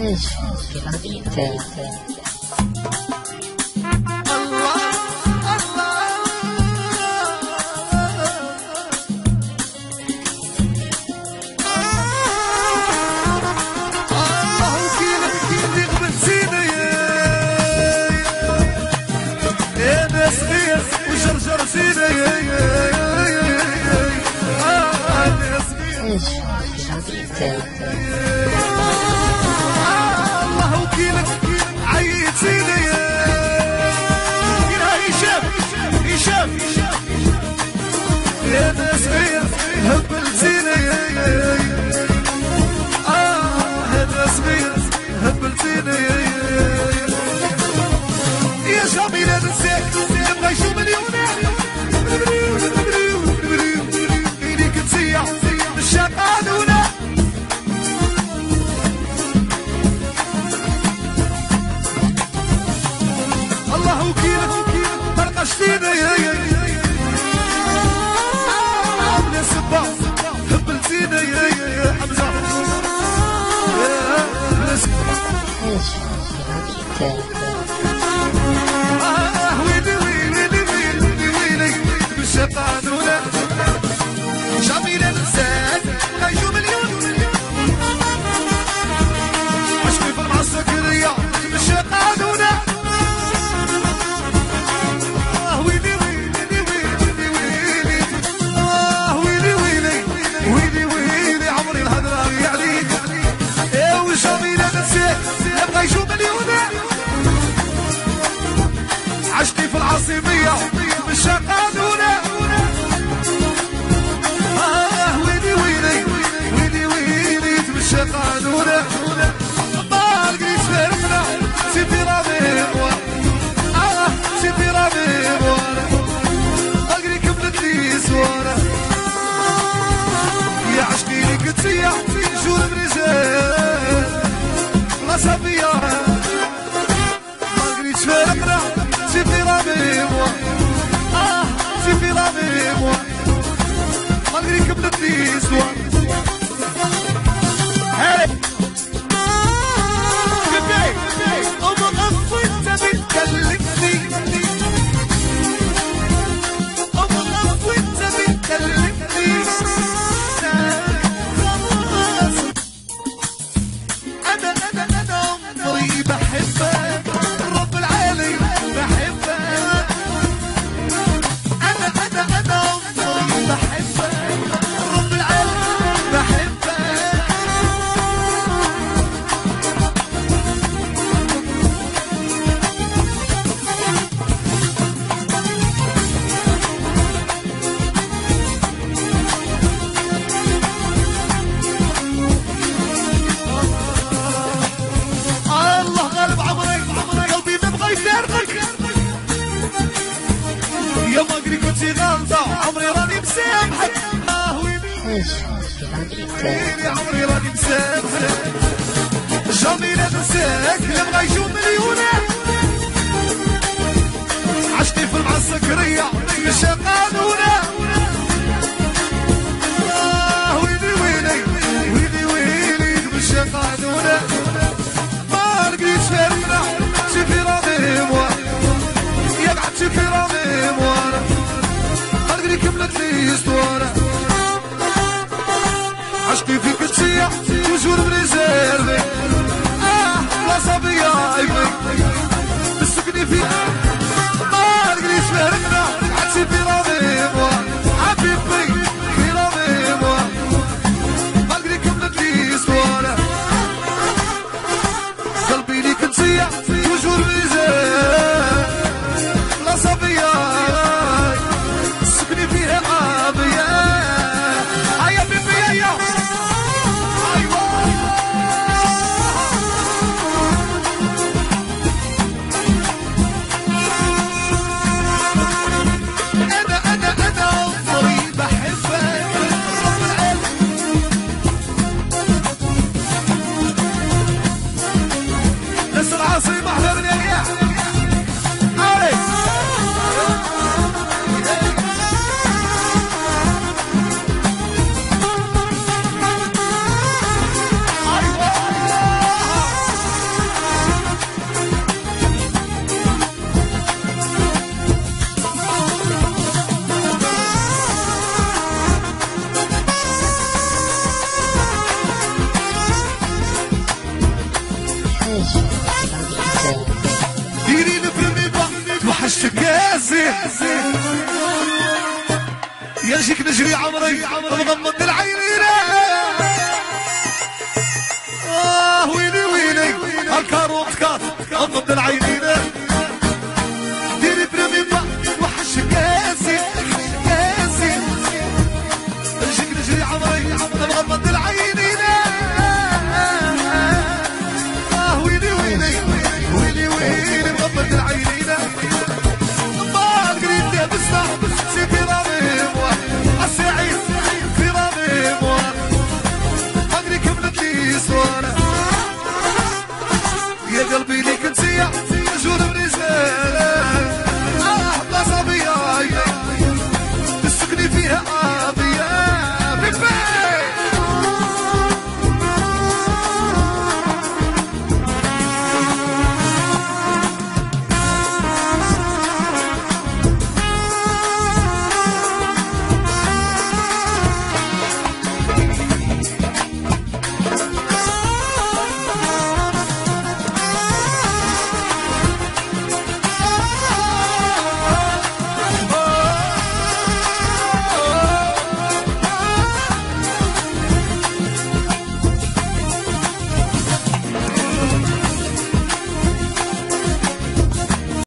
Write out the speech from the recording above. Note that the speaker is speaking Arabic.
عايش في غابيته. الله وكيلك عيد سيدي يشاف يا ناس غير هبل سيدي يا ناس غير هبل سيدي يا جميلة نسيك يبغى يشوف مليونير إيديك تسيح بالشقانونة الله وكيلك فرقش فينا عامل سبا هبل زينة يا حمزة ويلي ويلي ويلي ويلي بالشقانونة جميلة نسات غيشو مليون عشقي في المعسكرية بالشقانونة عشقي في العاصمية بالشقانونة ويلي ويلي ويلي ويلي بالشقانونة ما لقيت فرقنا سيدي رامي سيدي رامي ما لقيت كملت لي سوارة يا عشقي لي كنت سيح جور برجال لا صبية ما لقيت فرقنا سيدي رامي سيدي رامي ما لقيت كملت لي سوارة يا ما قري كنتي غلطة عمري راني مسامحك ويلي عمري راني مسامحك جميلة نساك اللي بغا يشوف مليونير عشقي في المعسكرية بالشقانونة ويلي ويلي ويلي ويلي بالشقانونة ما لقيت فرقنا شوفي رامي يبعد شوفي رامي كملت لي اسطوانة عشقي فيك تسيح وجور بريزيرفي لا صبية عيبي تسكني فيها ما لقيت فرقنا عدسي في رامي حبيبي في رامي ما لقيت كملت لي اسطوانة قلبي ليك تسيح وجور بريزيرفي لا صبية يجيك نجري عمري مغمض العينين ويلي ويلي هالكاروت كات غمض العين